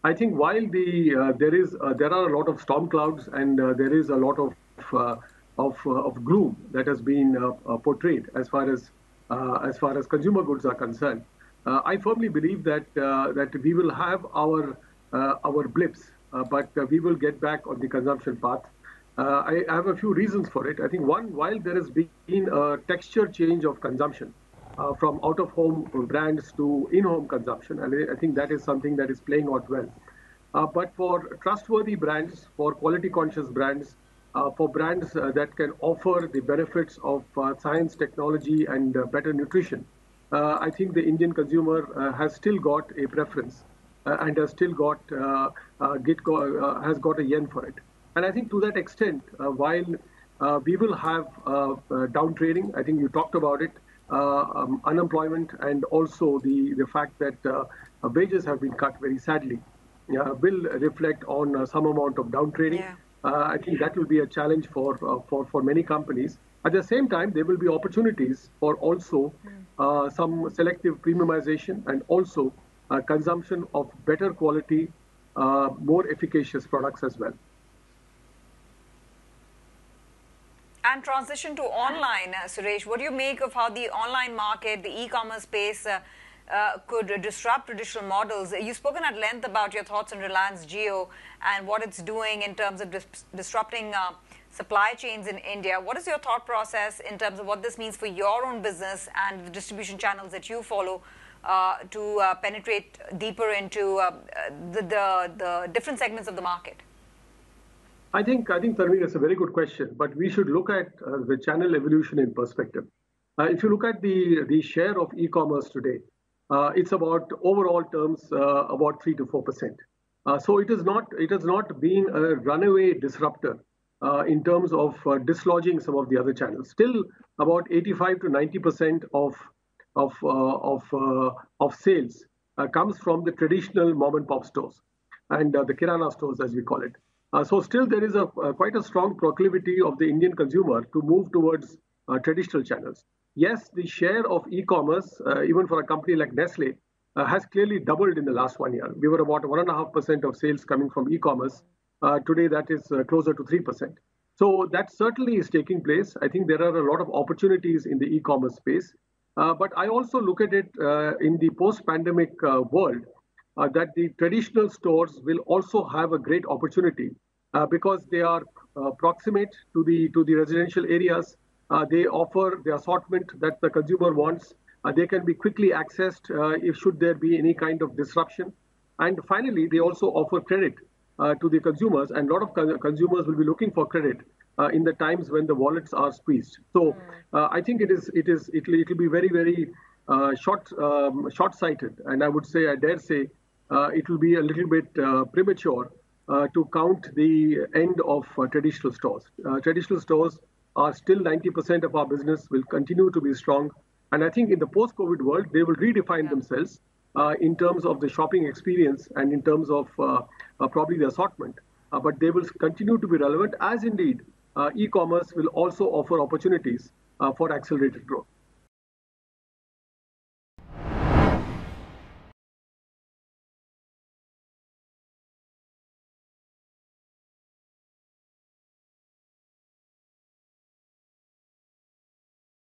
I think while there are a lot of storm clouds and there is a lot uh, of gloom that has been portrayed as far as consumer goods are concerned, I firmly believe that we will have our blips, but we will get back on the consumption path. I have a few reasons for it. I think one, while there has been a texture change of consumption from out-of-home brands to in-home consumption, and I think that is something that is playing out well. But for trustworthy brands, for quality-conscious brands, for brands that can offer the benefits of science, technology, and better nutrition, I think the Indian consumer has still got a preference and has still got has got a yen for it. And I think to that extent, while we will have down trading, I think you talked about it, unemployment, and also the fact that wages have been cut very sadly, will reflect on some amount of down trading. Yeah. I think that will be a challenge for many companies. At the same time, there will be opportunities for also some selective premiumization and also consumption of better quality, more efficacious products as well. And transition to online, Suresh, what do you make of how the online market, the e-commerce space, could disrupt traditional models? You've spoken at length about your thoughts on Reliance Jio and what it's doing in terms of disrupting supply chains in India. What is your thought process in terms of what this means for your own business and the distribution channels that you follow to penetrate deeper into the different segments of the market? I think Tanvir, that's a very good question, but we should look at the channel evolution in perspective. If you look at the share of e-commerce today, it's about overall terms about 3 to 4%. So it has not been a runaway disruptor in terms of dislodging some of the other channels. Still, about 85 to 90% of sales comes from the traditional mom and pop stores and the kirana stores, as we call it. So still there is a quite a strong proclivity of the Indian consumer to move towards traditional channels. Yes, the share of e-commerce, even for a company like Nestle, has clearly doubled in the last 1 year. We were about 1.5% of sales coming from e-commerce. Today, that is closer to 3%. So that certainly is taking place. I think there are a lot of opportunities in the e-commerce space. But I also look at it in the post-pandemic world that the traditional stores will also have a great opportunity because they are proximate to the residential areas. They offer the assortment that the consumer wants. They can be quickly accessed if should there be any kind of disruption. And finally, they also offer credit to the consumers, and a lot of consumers will be looking for credit in the times when the wallets are squeezed. So I think it'll be very short-sighted, and I dare say, it will be a little bit premature to count the end of traditional stores. Traditional stores are still 90% of our business, will continue to be strong. And I think in the post-COVID world, they will redefine themselves in terms of the shopping experience and in terms of probably the assortment. But they will continue to be relevant, as indeed e-commerce will also offer opportunities for accelerated growth.